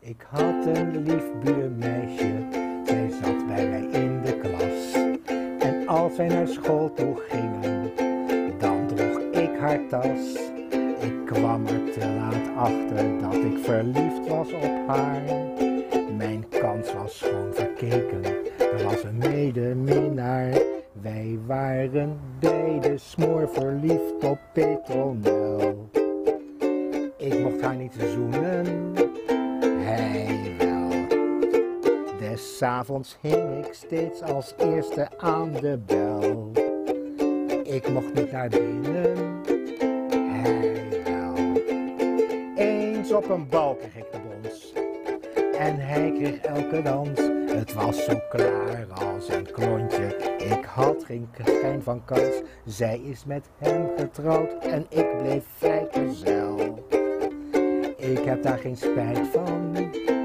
Ik had een lief buurmeisje, zij zat bij mij in de klas. En als wij naar school toe gingen, dan droeg ik haar tas. Ik kwam er te laat achter dat ik verliefd was op haar. Mijn kans was gewoon verkeken, er was een medeminnaar. Wij waren beide smoor verliefd op Petronel. Ik mocht haar niet zoenen, hij wel. Des avonds hing ik steeds als eerste aan de bel. Ik mocht niet naar binnen, hij wel. Eens op een bal kreeg ik de bons en hij kreeg elke dans. Het was zo klaar als een klontje, ik had geen schijn van kans. Zij is met hem getrouwd en ik bleef vrijgezel. Ik heb daar geen spijt van,